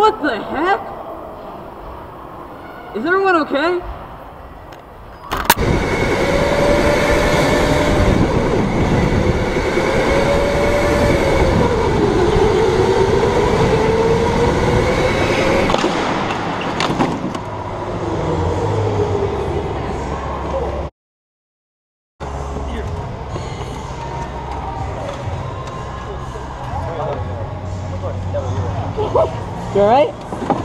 What the heck? Is everyone okay? You alright?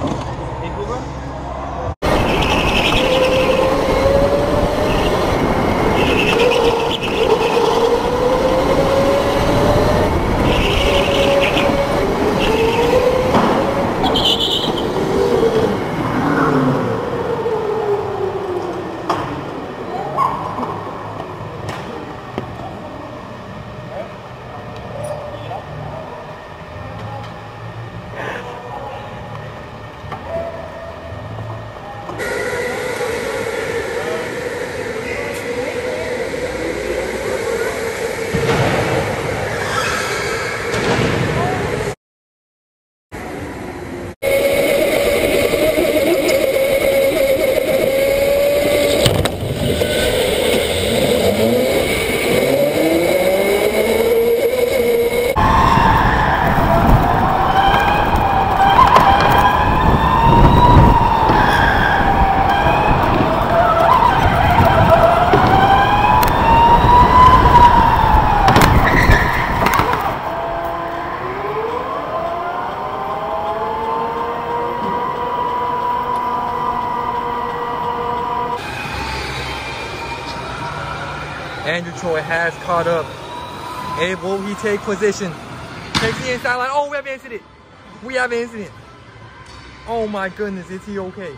Andrew Troy has caught up. And will he take position? Takes the inside line. Oh, we have an incident. We have an incident. Oh my goodness, is he okay?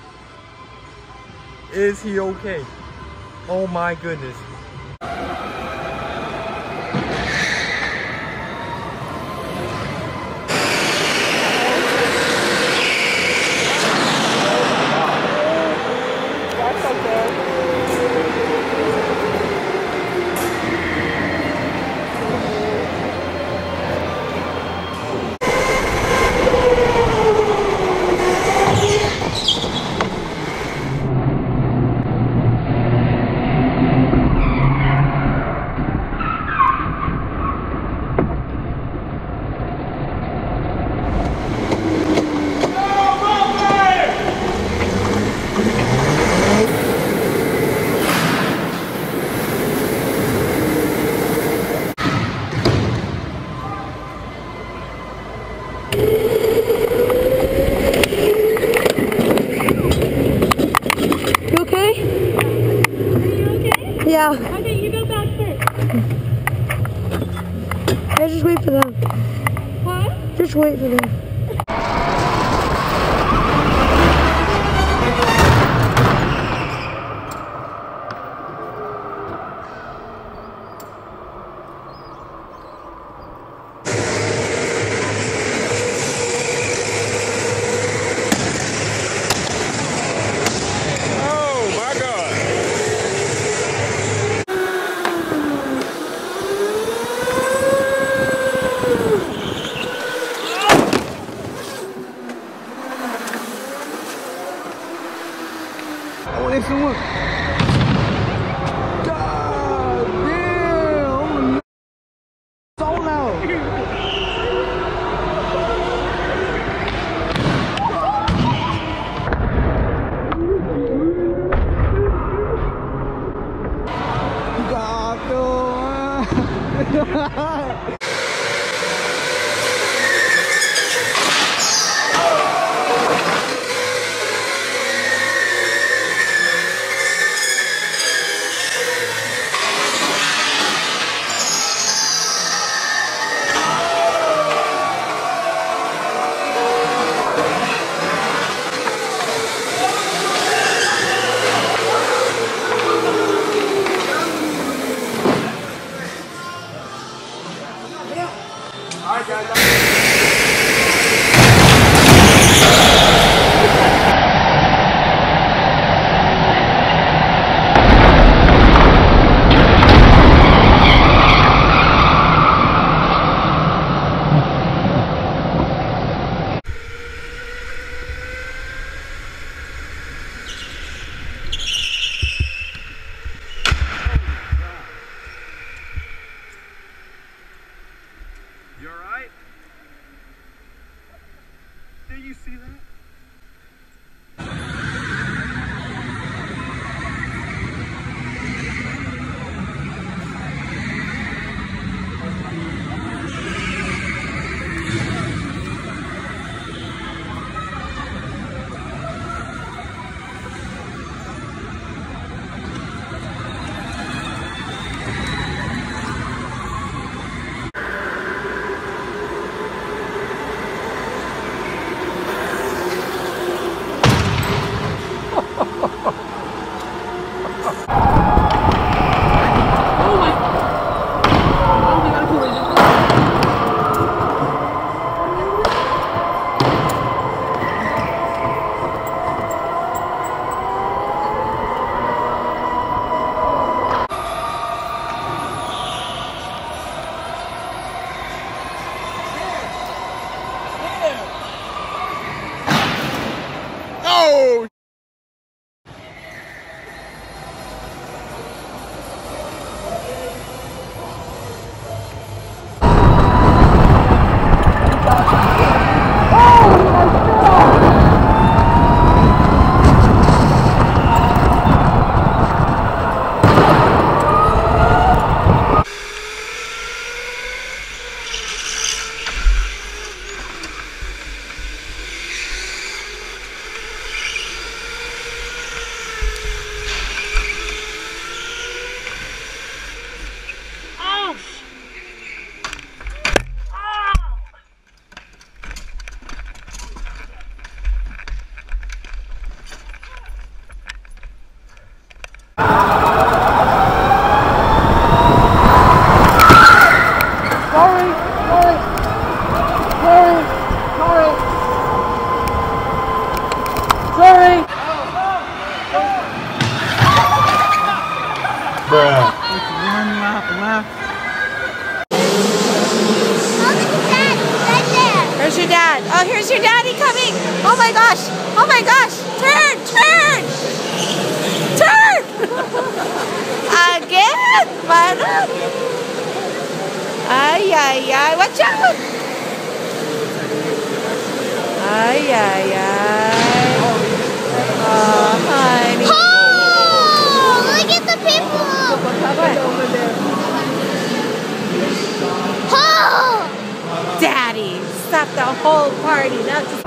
Is he okay? Oh my goodness. Yeah. Okay, you go back first. Yeah, just wait for them. What? Just wait for them. Someone. God damn! So loud. God. You alright? Did you see that? Oh! Bruh. One lap left. Where's your dad? Oh, here's your daddy coming. Oh my gosh. Oh my gosh. Turn, turn. Turn. Again, mother. Ay, ay, ay. Watch out. Ay, ay, ay. Oh, honey. Oh, look at the people. Oh. Daddy, stop the whole party. Not just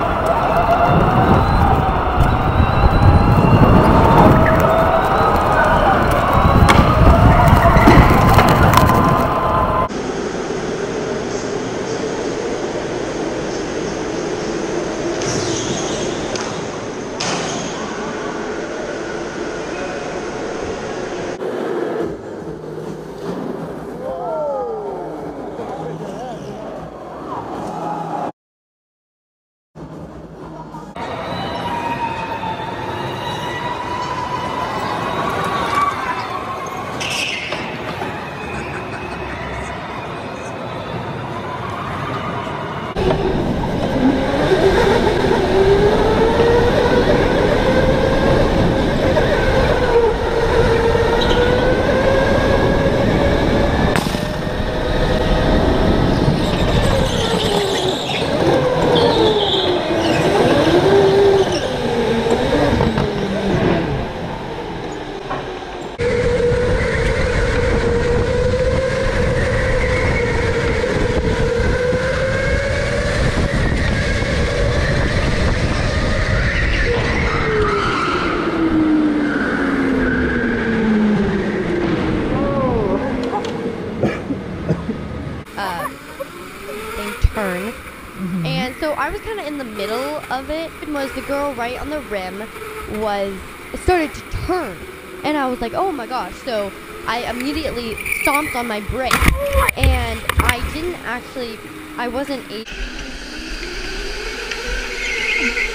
turn. And so I was kind of in the middle of it. And was the girl right on the rim started to turn, and I was like, oh my gosh. So I immediately stomped on my brake, and I wasn't able